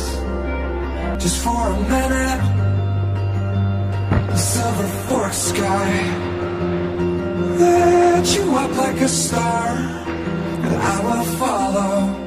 just for a minute. The silver fork sky lit you up like a star, and I will follow.